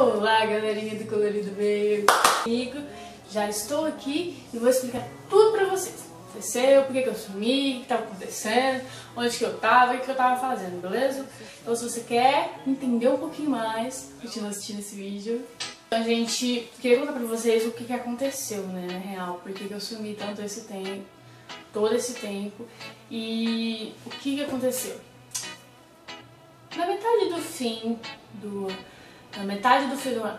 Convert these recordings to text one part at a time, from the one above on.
Olá, galerinha do Colorido Veio comigo. Já estou aqui e vou explicar tudo pra vocês. Aconteceu, por que eu sumi, o que estava acontecendo, onde que eu tava e o que eu tava fazendo, beleza? Então se você quer entender um pouquinho mais, continua assistindo esse vídeo. Então, gente, queria contar pra vocês o que aconteceu, né, na real, por que eu sumi tanto esse tempo, todo esse tempo, e o que aconteceu. Na metade do fim do ano,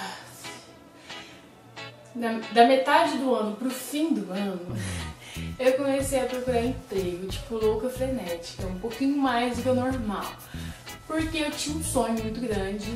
da metade do ano pro fim do ano, eu comecei a procurar emprego, tipo, louca frenética, um pouquinho mais do que o normal. Porque eu tinha um sonho muito grande,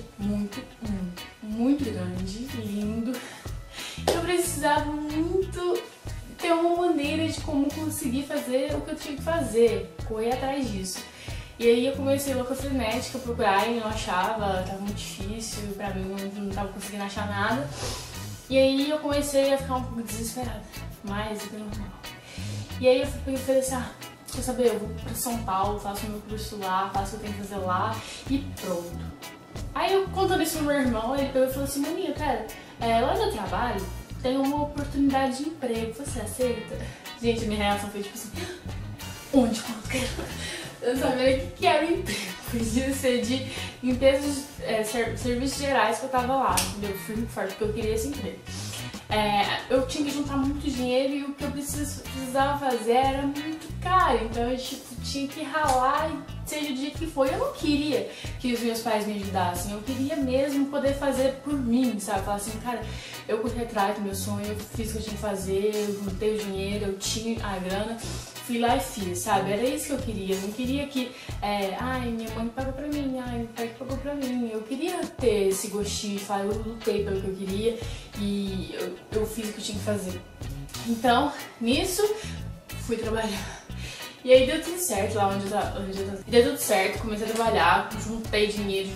muito grande, lindo. Eu precisava muito ter uma maneira de como conseguir fazer o que eu tinha que fazer, correr atrás disso. E aí eu comecei louca frenética a procurar e não achava, tava muito difícil, pra mim não tava conseguindo achar nada. E aí eu comecei a ficar um pouco desesperada, mais do que normal. E aí eu falei assim, quer saber, eu vou pra São Paulo, faço meu curso lá, faço o que eu tenho que fazer lá e pronto. Aí eu contando isso pro meu irmão, ele pegou e falou assim, maninha, cara, lá no trabalho tem uma oportunidade de emprego, você aceita? Gente, minha reação foi tipo assim, onde, quanto, quero? Eu sabia que era o emprego, podia ser de empresas, serviços gerais que eu tava lá, entendeu? Fui muito forte, porque eu queria esse emprego. Eu tinha que juntar muito dinheiro e o que eu precisava fazer era muito caro, então eu tinha que ralar, seja o dia que for. Eu não queria que os meus pais me ajudassem, eu queria mesmo poder fazer por mim, sabe? Falar assim, cara, eu corri atrás do meu sonho, eu fiz o que eu tinha que fazer, eu juntei o dinheiro, eu tinha a grana, fui lá e fiz, sabe? Era isso que eu queria, eu não queria que, minha mãe pagou pra mim, meu pai pagou pra mim. Eu queria ter esse gostinho de falar, eu lutei pelo que eu queria e eu fiz o que eu tinha que fazer. Então, nisso, fui trabalhar. E aí deu tudo certo lá onde eu tava. Deu tudo certo, comecei a trabalhar, juntei dinheiro.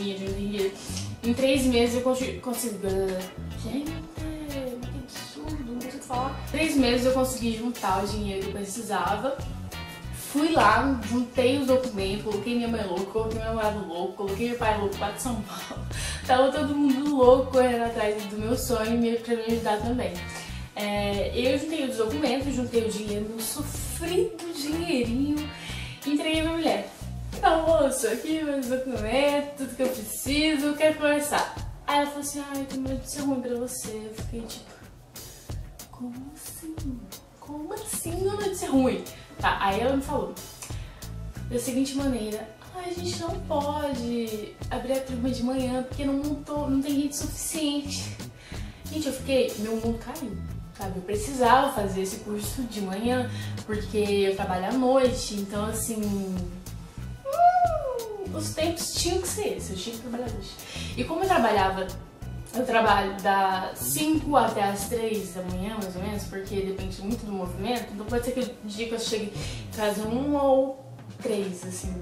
Em 3 meses eu consegui. Gente, que absurdo, não consigo falar. 3 meses eu consegui juntar o dinheiro que eu precisava. Fui lá, juntei os documentos, coloquei minha mãe louca, coloquei meu namorado louco, coloquei meu pai louco lá de São Paulo. Tava todo mundo louco correndo atrás do meu sonho pra me ajudar também. Eu juntei os documentos, juntei o dinheiro, meu sofrido dinheirinho, e entreguei pra mulher. Então, moço, aqui meus documentos, tudo que eu preciso, quero começar. Aí ela falou assim, eu tenho uma notícia ruim pra você. Eu fiquei tipo, como assim? Como assim uma notícia ruim? Tá, aí ela me falou da seguinte maneira, a gente não pode abrir a turma de manhã porque não tem gente suficiente. Gente, eu fiquei, meu mundo caiu. Sabe, eu precisava fazer esse curso de manhã, porque eu trabalho à noite, então assim, os tempos tinham que ser esses, eu tinha que trabalhar à noite. E como eu trabalho das 5 até as 3 da manhã, mais ou menos, porque depende muito do movimento, então pode ser que o dia que eu chegue em casa 1 ou 3, assim.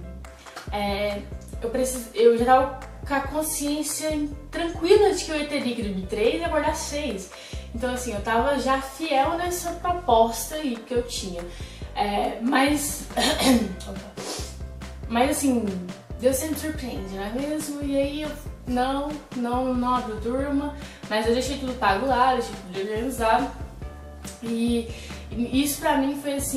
Eu já tava com a consciência tranquila de que eu teria que dormir 3 e acordar 6. Então assim, eu tava já fiel nessa proposta aí que eu tinha. Mas assim, Deus sempre surpreende, não é mesmo? E aí eu não abro turma, mas eu deixei tudo pago lá, deixei tudo organizado. E isso pra mim foi assim,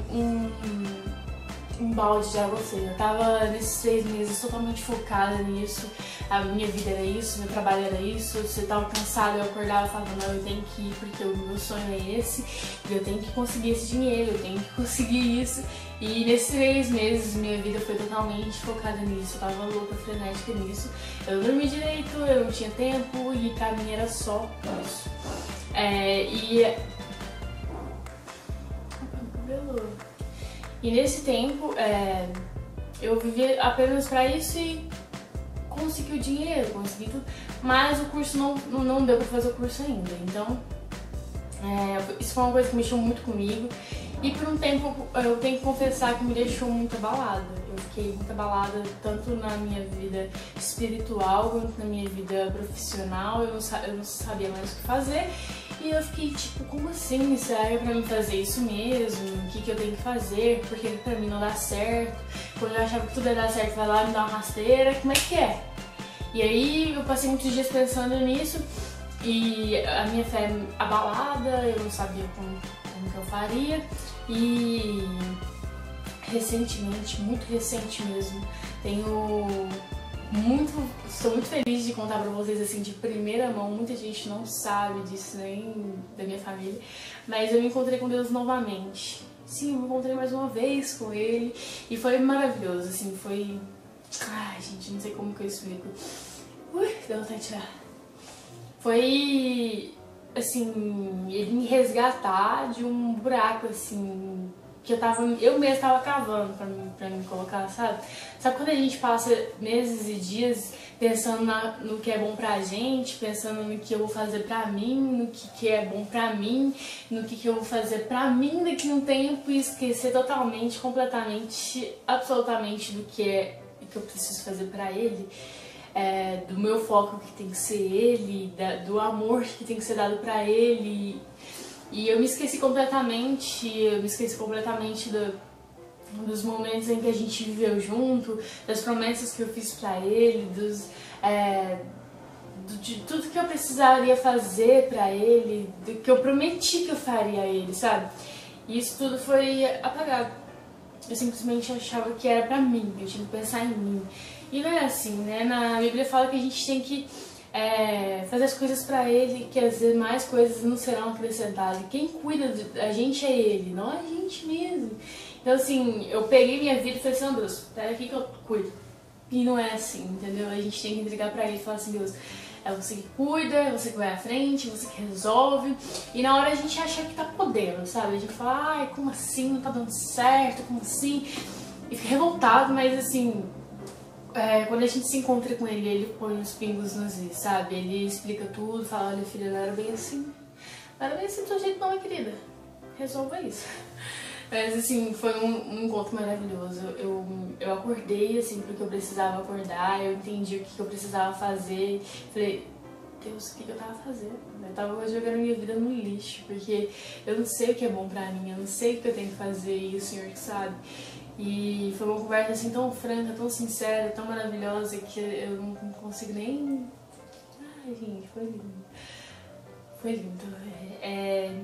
um balde de água fria. Eu tava nesses 3 meses totalmente focada nisso, a minha vida era isso, meu trabalho era isso. Se eu tava cansada, eu acordava e falava, não, eu tenho que ir porque o meu sonho é esse, e eu tenho que conseguir esse dinheiro, eu tenho que conseguir isso. E nesses 3 meses minha vida foi totalmente focada nisso, eu tava louca, frenética nisso. Eu não dormia direito, eu não tinha tempo e pra mim era só isso. E nesse tempo, eu vivi apenas pra isso e consegui o dinheiro, consegui tudo, mas o curso não deu pra fazer o curso ainda, então isso foi uma coisa que mexeu muito comigo e por um tempo eu tenho que confessar que me deixou muito abalada. Eu fiquei muito abalada tanto na minha vida espiritual quanto na minha vida profissional, eu não sabia mais o que fazer. E eu fiquei tipo, como assim? Será que é pra mim fazer isso mesmo? O que eu tenho que fazer? Porque pra mim não dá certo. Quando eu achava que tudo ia dar certo, vai lá me dar uma rasteira. Como é que é? E aí eu passei muitos dias pensando nisso e a minha fé abalada, eu não sabia como que eu faria. E recentemente, muito recente mesmo, estou muito feliz de contar pra vocês assim de primeira mão. Muita gente não sabe disso, nem da minha família, mas eu me encontrei com Deus novamente. Sim, eu me encontrei mais uma vez com Ele e foi maravilhoso, assim, foi... Ai, gente, não sei como que eu explico. Deu vontade de tirar. Foi, assim, Ele me resgatar de um buraco, assim, que eu mesma tava cavando pra me colocar, sabe? Sabe quando a gente passa meses e dias pensando no que é bom pra gente, pensando no que eu vou fazer pra mim, no que é bom pra mim, no que eu vou fazer pra mim daqui a um tempo e esquecer totalmente, completamente, absolutamente do que eu preciso fazer pra Ele, do meu foco que tem que ser Ele, do amor que tem que ser dado pra Ele. E eu me esqueci completamente, dos momentos em que a gente viveu junto, das promessas que eu fiz pra Ele, de tudo que eu precisaria fazer pra Ele, do que eu prometi que eu faria a Ele, sabe? E isso tudo foi apagado. Eu simplesmente achava que era pra mim, eu tinha que pensar em mim. E não é assim, né? Na Bíblia fala que a gente tem que fazer as coisas pra Ele, que as demais coisas não serão acrescentadas. Quem cuida da gente é Ele, não a gente mesmo. Então assim, eu peguei minha vida e falei assim, não, Deus, pera aqui que eu cuido. E não é assim, entendeu? A gente tem que entregar pra Ele e falar assim, Deus, é você que cuida, é você que vai à frente, é você que resolve. E na hora a gente acha que tá podendo, sabe? A gente fala, ai, como assim? Não tá dando certo, como assim? E fica revoltado, mas assim... quando a gente se encontra com ele põe os pingos nos is, sabe? Ele explica tudo, fala, olha filha, não era bem assim. Não era bem assim do seu jeito não, minha querida. Resolva isso. Mas assim, foi um encontro maravilhoso. Eu acordei assim porque eu precisava acordar, eu entendi o que eu precisava fazer. Falei, Deus, o que eu tava fazendo? Eu tava jogando minha vida no lixo, porque eu não sei o que é bom pra mim, eu não sei o que eu tenho que fazer e o Senhor que sabe. E foi uma conversa assim tão franca, tão sincera, tão maravilhosa que eu não consigo nem... Ai, gente, foi lindo. Foi lindo.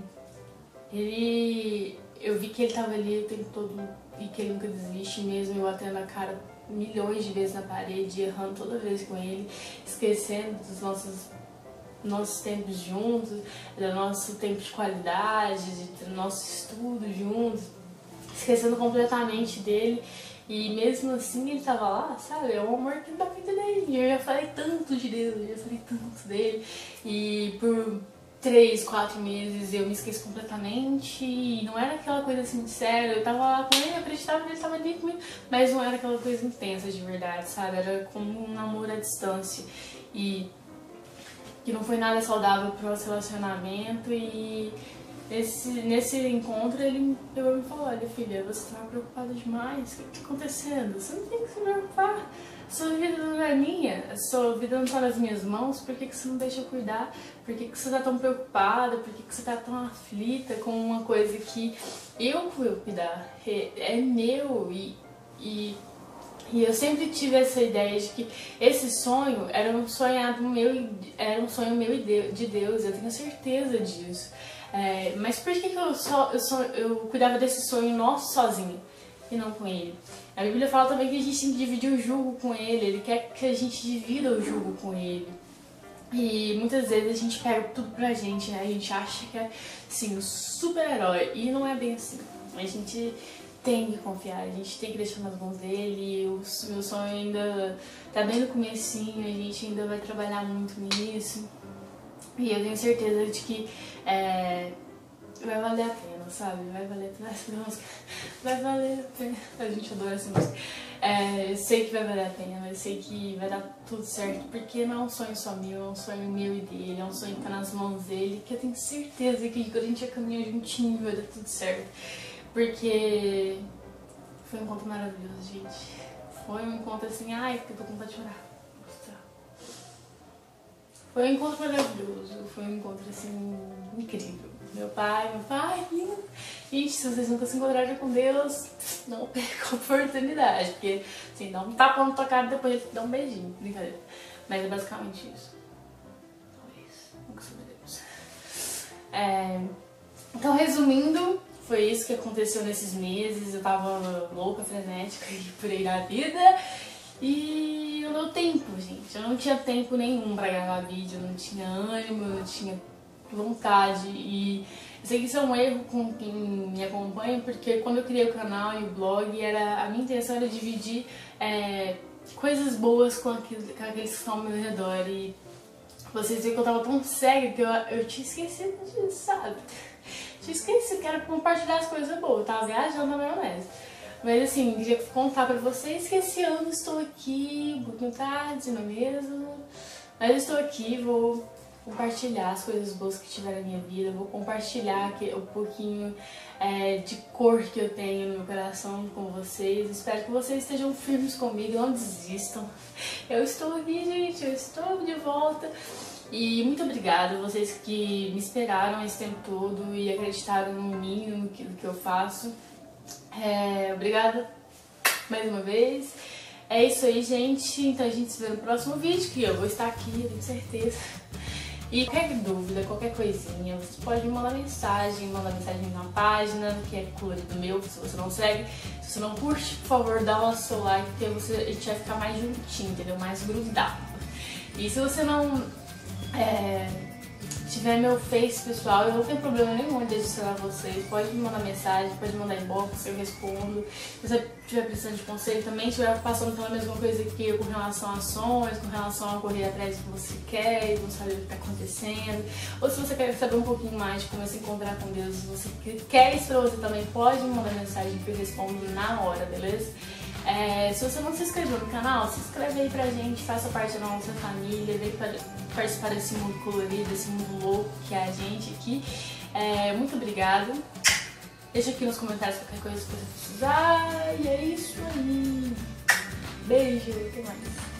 Eu vi que ele tava ali o tempo todo e que ele nunca desiste, mesmo eu batendo a cara milhões de vezes na parede, errando toda vez com ele, esquecendo dos nossos tempos juntos, do nosso tempo de qualidade, do nosso estudo juntos, esquecendo completamente dele. E mesmo assim ele tava lá, sabe? É o amor que tá vida dele. Eu já falei tanto de Deus, eu já falei tanto dele. E por 3, 4 meses eu me esqueci completamente. E não era aquela coisa assim de sério. Eu tava lá com ele, eu acreditava que ele tava ali comigo, mas não era aquela coisa intensa de verdade, sabe? Era como um namoro à distância. E que não foi nada saudável pro nosso relacionamento. E nesse encontro ele pegou e me falou, olha filha, você tá preocupada demais, o que tá acontecendo? Você não tem que se preocupar, sua vida não é minha, sua vida não tá nas minhas mãos, por que você não deixa eu cuidar? Por que você tá tão preocupada? Por que você tá tão aflita com uma coisa que eu fui cuidar? É meu e eu sempre tive essa ideia de que esse sonho era um sonho meu e de Deus, eu tenho certeza disso. Mas por que eu cuidava desse sonho nosso sozinha e não com ele? A Bíblia fala também que a gente tem que dividir o jugo com ele quer que a gente divida o jugo com ele. E muitas vezes a gente pega tudo pra gente, né? A gente acha que é, assim, o super-herói, e não é bem assim. A gente tem que confiar, a gente tem que deixar nas mãos dele. O meu sonho ainda tá bem no comecinho, a gente ainda vai trabalhar muito nisso. E eu tenho certeza de que vai valer a pena, sabe? Vai valer a pena. Vai valer a pena. A gente adora essa música. Eu sei que vai valer a pena, eu sei que vai dar tudo certo, porque não é um sonho só meu, é um sonho meu e dele, é um sonho que tá nas mãos dele, que eu tenho certeza que quando a gente caminhar juntinho vai dar tudo certo. Porque foi um encontro maravilhoso, gente. Foi um encontro assim, ai, que eu tô com vontade de chorar. Foi um encontro maravilhoso, foi um encontro assim, incrível. Meu pai, lindo. Gente, se vocês nunca se encontrarem com Deus, não percam a oportunidade, porque assim, dá um tapa na tua cara e depois dá um beijinho, brincadeira. Mas é basicamente isso. Talvez, nunca saberemos. Então, resumindo, foi isso que aconteceu nesses meses. Eu tava louca, frenética e por aí na vida. E eu não deu tempo, gente. Eu não tinha tempo nenhum pra gravar vídeo, eu não tinha ânimo, eu não tinha vontade. E eu sei que isso é um erro com quem me acompanha, porque quando eu criei o canal e o blog, a minha intenção era dividir coisas boas com aqueles que estão ao meu redor. E vocês viram que eu tava tão cega que eu tinha esquecido disso, sabe? Tinha esquecido que era compartilhar as coisas boas. Eu tava viajando na maionese. Mas assim, queria contar pra vocês que esse ano estou aqui, um pouquinho tarde, não é mesmo? Mas eu estou aqui, vou compartilhar as coisas boas que tiveram na minha vida, vou compartilhar um pouquinho de cor que eu tenho no meu coração com vocês. Espero que vocês estejam firmes comigo, não desistam. Eu estou aqui, gente, eu estou de volta. E muito obrigada a vocês que me esperaram esse tempo todo e acreditaram em mim, no que eu faço. Obrigada mais uma vez. É isso aí, gente. Então a gente se vê no próximo vídeo, que eu vou estar aqui, eu tenho certeza. E qualquer dúvida, qualquer coisinha, você pode me mandar mensagem na página, que é colorido meu, se você não segue. Se você não curte, por favor, dá o seu like, porque a gente vai ficar mais juntinho, entendeu? Mais grudado. E se você não tiver meu Face pessoal, eu não tenho problema nenhum de adicionar vocês. Pode me mandar mensagem, pode me mandar inbox, eu respondo. Se você estiver precisando de conselho também, estiver passando pela mesma coisa que eu com relação a ações, com relação a correr atrás do que você quer e não saber o que está acontecendo. Ou se você quer saber um pouquinho mais de como se encontrar com Deus, se você quer isso pra você também, pode me mandar mensagem que eu respondo na hora, beleza? Se você não se inscreveu no canal, se inscreve aí pra gente, faça parte da nossa família, vem participar desse mundo colorido, desse mundo louco que é a gente aqui. Muito obrigada. Deixa aqui nos comentários qualquer coisa que você precisar. E é isso aí. Beijo, até mais.